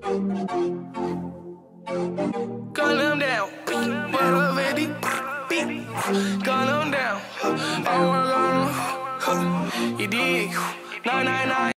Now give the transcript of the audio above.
Gun them down, but up at the beat. Gun them down, I work on them. You dig? 999.